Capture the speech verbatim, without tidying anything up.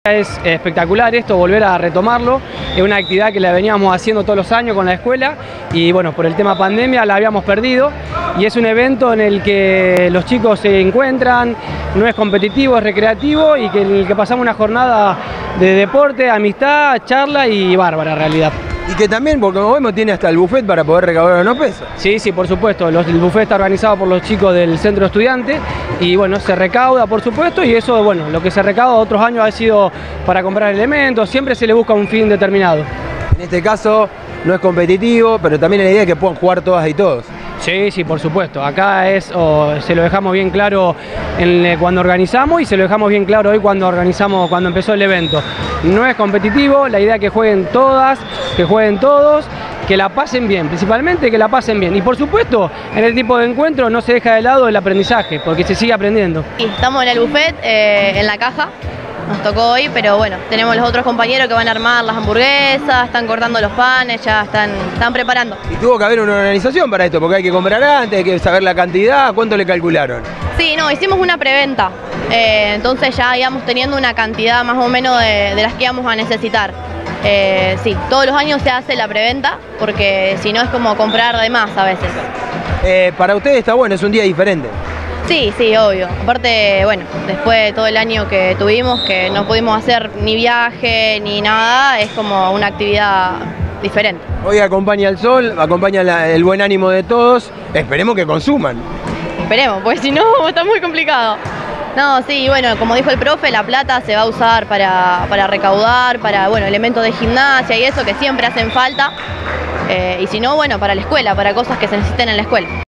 Es espectacular esto, volver a retomarlo, es una actividad que la veníamos haciendo todos los años con la escuela y bueno, por el tema pandemia la habíamos perdido y es un evento en el que los chicos se encuentran, no es competitivo, es recreativo y que en el que pasamos una jornada de deporte, amistad, charla y bárbara en realidad. Y que también, porque como vemos, tiene hasta el buffet para poder recaudar unos pesos. Sí, sí, por supuesto. Los, el buffet está organizado por los chicos del centro estudiante y bueno, se recauda por supuesto y eso, bueno, lo que se recauda otros años ha sido para comprar elementos, siempre se le busca un fin determinado. En este caso no es competitivo, pero también la idea es que puedan jugar todas y todos. Sí, sí, por supuesto. Acá es, oh, se lo dejamos bien claro en, cuando organizamos y se lo dejamos bien claro hoy cuando organizamos, cuando empezó el evento. No es competitivo, la idea es que jueguen todas, que jueguen todos, que la pasen bien, principalmente que la pasen bien. Y por supuesto, en el tipo de encuentro no se deja de lado el aprendizaje, porque se sigue aprendiendo. Estamos en el buffet, eh, en la caja. Nos tocó hoy, pero bueno, tenemos los otros compañeros que van a armar las hamburguesas, están cortando los panes, ya están, están preparando. Y tuvo que haber una organización para esto, porque hay que comprar antes, hay que saber la cantidad, ¿cuánto le calcularon? Sí, no, hicimos una preventa, eh, entonces ya íbamos teniendo una cantidad más o menos de, de las que íbamos a necesitar. Eh, sí, todos los años se hace la preventa, porque si no es como comprar de más a veces. Eh, para ustedes está bueno, es un día diferente. Sí, sí, obvio. Aparte, bueno, después de todo el año que tuvimos, que no pudimos hacer ni viaje ni nada, es como una actividad diferente. Hoy acompaña el sol, acompaña la, el buen ánimo de todos, esperemos que consuman. Esperemos, pues si no está muy complicado. No, sí, bueno, como dijo el profe, la plata se va a usar para, para recaudar, para, bueno, elementos de gimnasia y eso que siempre hacen falta. Eh, y si no, bueno, para la escuela, para cosas que se necesiten en la escuela.